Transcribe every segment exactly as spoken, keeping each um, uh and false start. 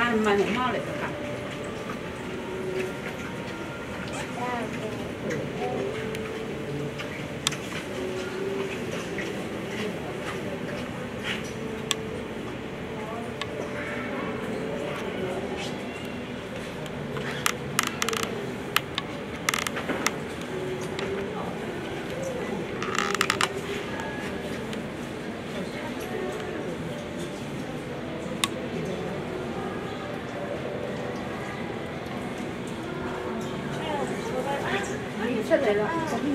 蛮蛮礼貌嚟㗎。出嚟啦！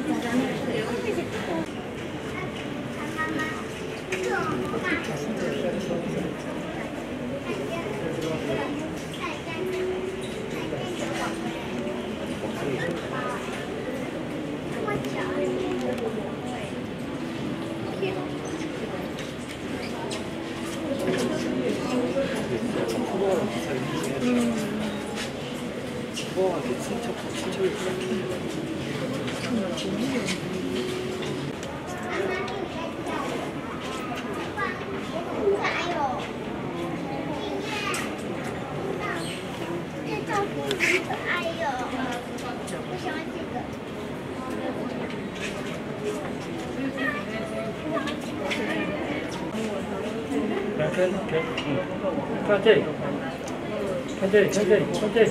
嗯。哇！啲千秋千秋来，看，看，嗯，看这里，看这里，看这里，看这里。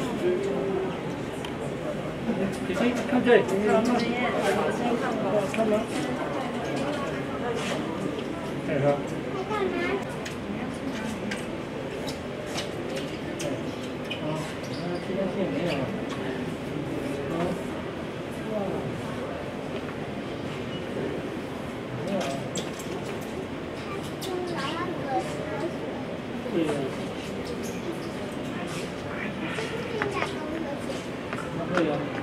你先看这里，看吗？看吗？看啥？啊，这条线没有了。啊，哇，没有了。对呀。那会呀。